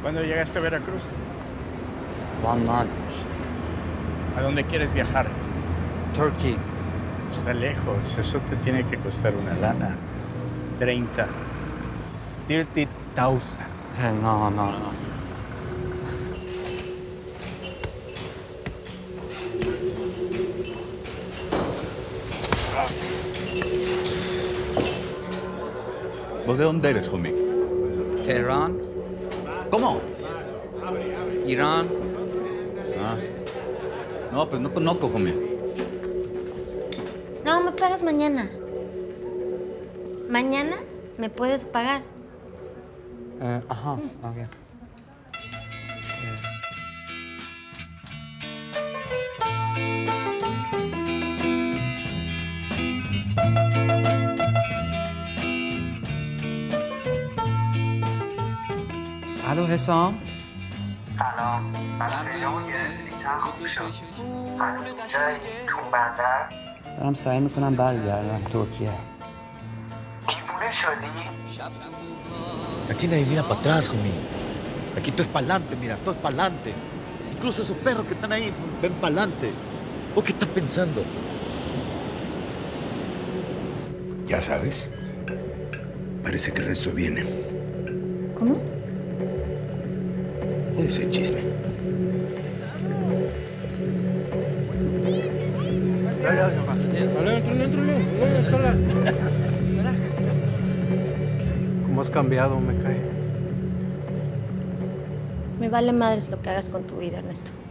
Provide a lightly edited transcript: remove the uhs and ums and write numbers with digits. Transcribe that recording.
¿Cuándo llegaste a Veracruz? One month. ¿A dónde quieres viajar? Turkey. Está lejos. Eso te tiene que costar una lana. 30,000. No. ¿Vos de dónde eres, homie? Teherán. ¿Cómo? Irán. Ah. No, pues no conozco, homie. No, me pagas mañana. Mañana me puedes pagar. Ajá, ok. الو حسام سلام من پیام گرفتی چند خوب شد جایی تو بندر دارم سعی میکنم برگردم ترکیه دیوونه شدی؟ Aquí nadie mira para atrás, homie. Aquí todo es para adelante, mira, todo es para adelante. Incluso esos perros que están ahí ven para adelante. ¿Vos qué estás pensando? Ya sabes, parece que el resto viene. ¿Cómo? Ese chisme. ¿Cómo has cambiado, me cae? Me vale madres lo que hagas con tu vida, Ernesto.